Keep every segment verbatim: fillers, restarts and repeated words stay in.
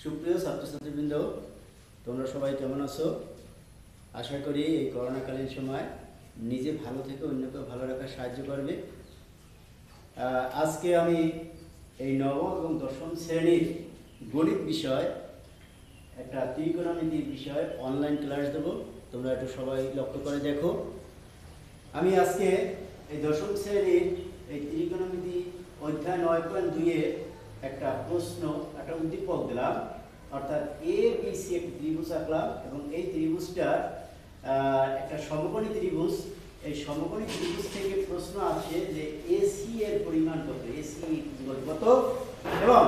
সুপ্রিয় ছাত্রছাত্রীবৃন্দ, তোমরা সবাই কেমন আছো? আশা করি এই করোনাকালীন সময় নিজে ভালো থেকে অন্যকে ভালো রাখার সাহায্য করবে। আজকে আমি এই নবম এবং দশম শ্রেণীর গণিত বিষয় একটা ত্রিকোণমিতির বিষয় অনলাইন ক্লাস দেবো। তোমরা একটু সবাই লক্ষ্য করে দেখো। আমি আজকে এই দশম শ্রেণীর এই ত্রিকোণমিতি অধ্যায় নয় পয়েন্ট দুইয়ের একটা প্রশ্ন, একটা উদ্দীপক দিলাম, অর্থাৎ এ বি সি একটি ত্রিভুজ আঁকলাম এবং এই ত্রিভুজটার একটা সমকোণী ত্রিভুজ। এই সমকোণী ত্রিভুজ থেকে প্রশ্ন আসছে যে এসি এর পরিমাণ কত, এসি কত এবং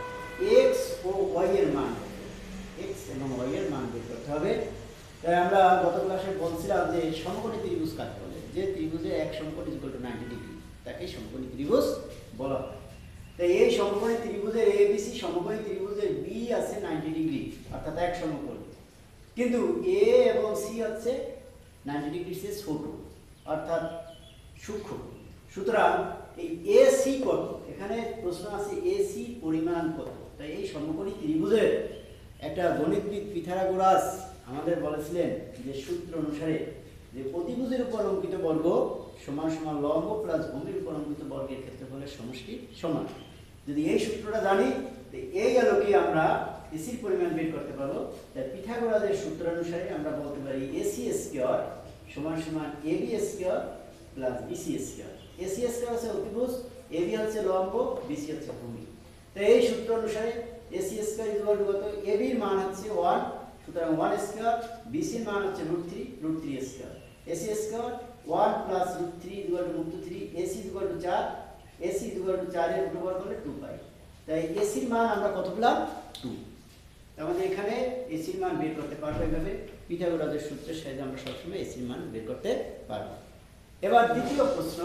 এক্স ও ওয়াই এর মান কত, এক্স এবং ওয়াই এর মান বের করতে হবে। তাই আমরা গত ক্লাসে বলছিলাম যে সমকোণী ত্রিভুজ কাকে বলে, যে ত্রিভুজে এক সমকোণ ইকুয়াল টু নাইনটি ডিগ্রি তাকে সমকোণী ত্রিভুজ বলা হয়। তাই এই সমকোণী ত্রিভুজের এ বি সি সমকোণী ত্রিভুজের বি আছে নাইনটি ডিগ্রি, অর্থাৎ এক সমকোণ, কিন্তু এ এবং সি হচ্ছে নাইনটি ডিগ্রি চেয়ে ছোট, অর্থাৎ সূক্ষ্ম। সুতরাং এই এ সি কত, এখানে প্রশ্ন আছে এ সি পরিমাণ কত। তাই এই সমকোণী ত্রিভুজের একটা গণিতবিদ পিথাগোরাস আমাদের বলেছিলেন যে সূত্র অনুসারে যে প্রতিভুজের উপর অঙ্কিত বর্গ সমান সমান লম্ব প্লাস ভূমির উপর অঙ্কিত বর্গের ক্ষেত্রফলের সমষ্টি সমান। যদি এই সূত্রটা জানি, এই আলোকে আমরা এসির পরিমাণ বের করতে পারবো। তাই পিথাগোরাসের সূত্র অনুসারে আমরা বলতে পারি এসি স্কয়ার সমান সমান AB square plus BC square. AC square হচ্ছে অতিভুজ, এবি হচ্ছে লম্ব, বিসি হচ্ছে ভূমি। তাই এই সূত্র অনুসারে এসি স্কয়ার ইকুয়াল টু কত, এবির মান হচ্ছে ওয়ান, সুতরাং ওয়ান স্কয়ার, বিসির মান হচ্ছে root three, root three square. AC square one plus root three equal to root three, AC equal to চার, এসি ইকুয়াল টু চার এর রুট করলে টু পাই। তাই এসির মান আমরা কত পেলাম, টু। আমাদের এখানে এসির মান বের করতে পারবো এইভাবে, পিথাগোরাসের সূত্রের সাহায্যে আমরা সবসময় এসির মান বের করতে পারবো। এবার দ্বিতীয় প্রশ্ন,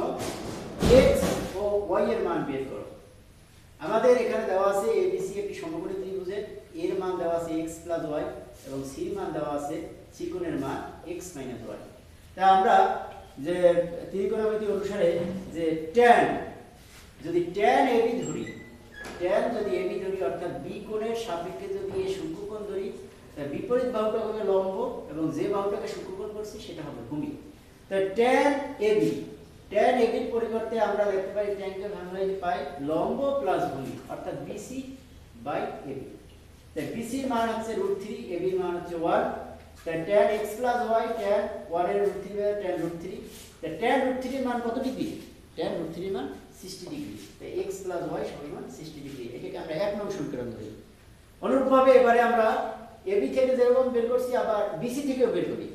এক্স ও ওয়াই এর মান বের করো। আমাদের এখানে দেওয়া আছে এবিসি একটি সমকোণী ত্রিভুজের এর মান দেওয়া আছে এক্স প্লাস ওয়াই এবং সির মান দেওয়া আছে সি কোণের মান এক্স মাইনাস ওয়াই। তা আমরা যে ত্রিকোণমিতি অনুসারে যে ট্যান, যদি ট্যান এবি ধরি, ট্যান যদি এবি ধরি অর্থাৎ বি কোণের সাপেক্ষে যদি এই সূক্ষ্মকোণ ধরি, বিপরীত বাহুটা হবে লম্ব এবং যে বাহুটাকে সূক্ষ্মকোণ করছি সেটা হবে ভূমি। তো ট্যান এবি, ট্যান এবির পরিবর্তে আমরা দেখতে পাই ট্যানকে ভাঙলে পাই লম্ব প্লাস ভূমি, অর্থাৎ বিসি বাই এবি। তাই বিসির মান হচ্ছে রুট থ্রি, এবির মান হচ্ছে ওয়ান। তাই tan X plus Y, tan one এর root three by tan root three. তাই ট্যান রুট থ্রির মান কত ডিগ্রি, ট্যান রুট থ্রির মান সিক্সটি ডিগ্রি। তাই এক্স প্লাস ওয়াই সমান সিক্সটি ডিগ্রি, এটাকে আমরা এক নং সমীকরণ ধরি। অনুরূপভাবে এবারে আমরা এবি থেকে যেরকম বের করছি আবার বিসি থেকেও বের করি।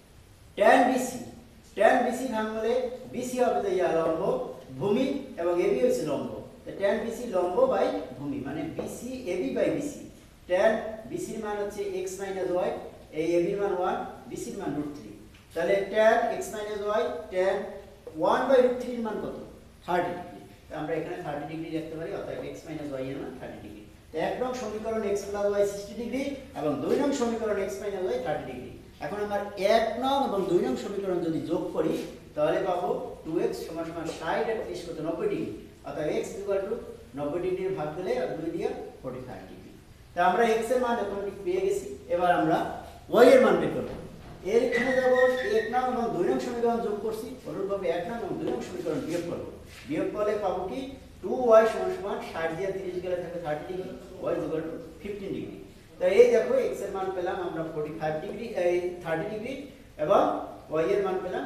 ট্যান বিসি, ট্যান বিসি ভাঙলে বিসি হবে তো ইয়া লম্ব, ভূমি এবং এবি হচ্ছে লম্ব। ট্যান বিসি লম্ব বাই ভূমি মানে BC AB by BC. Tan বিসির মান হচ্ছে এক্স মাইনাস ওয়াই, এই এবির মান ওয়ান, বিসির মান রুট থ্রি। তাহলে tan X minus Y, tan one by root থ্রির মান কত, থার্টি ডিগ্রি। আমরা এখানে থার্টি ডিগ্রি লিখতে পারি, অর্থাৎ এক্স মাইনাস ওয়াই এর মান থার্টি ডিগ্রি। তো এক নং সমীকরণ X plus Y sixty degree এবং দুই নং সমীকরণ X minus Y thirty degree. এখন আমরা এক নং এবং দুই নং সমীকরণ যদি যোগ করি তাহলে পাবো টু এক্স সমান সমান ষাট আর ত্রিশ কত নব্বই ডিগ্রি, অর্থাৎ এক্স ইকুয়াল টু নব্বই ডিগ্রির ভাগ দিলে আর দুই দিয়ে ফোর্টি ফাইভ ডিগ্রি। তা আমরা এক্স এর মান এখন পেয়ে গেছি। এবার আমরা ওয়াই এর মান বের করবো। এর এখানে যাব এক নং এবং দুই নং সমীকরণ যোগ করছি, অনুরূপভাবে এক নং এবং দুই নং সমীকরণ বিয়োগ করবো। বিয়োগ করলে পাবো কি, টু ওয়াই সমান সমান ষাট দিয়ে তিরিশ গেলে থাকে thirty degree, Y equal to fifteen degree. তাই এই দেখো এক্স এর মান পেলাম আমরা ফোর্টি ফাইভ ডিগ্রি, এই থার্টি ডিগ্রি এবং ওয়াই এর মান পেলাম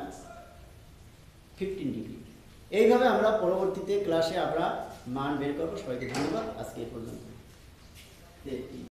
ফিফটিন ডিগ্রি। এইভাবে আমরা পরবর্তীতে ক্লাসে আমরা মান বের করবো। সবাইকে ধন্যবাদ, আজকে এই পর্যন্ত।